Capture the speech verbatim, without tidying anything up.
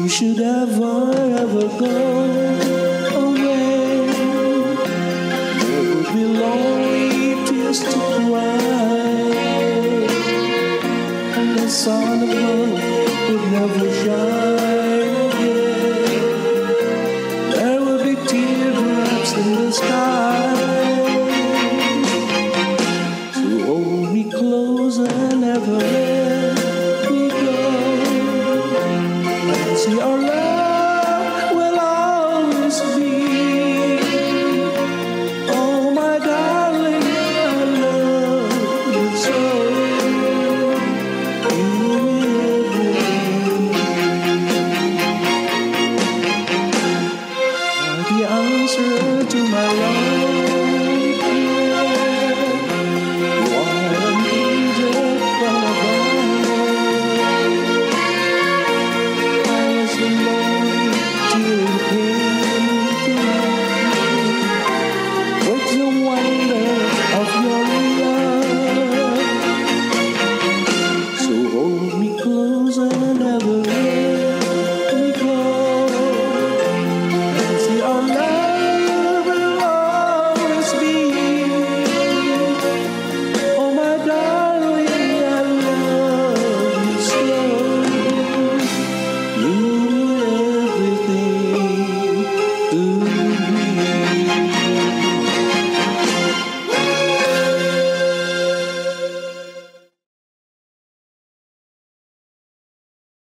should ever, ever go away, there would be lonely tears to cry, and the sun above would never shine again. There would be teardrops in the sky. So hold me close and never let me go. See our love.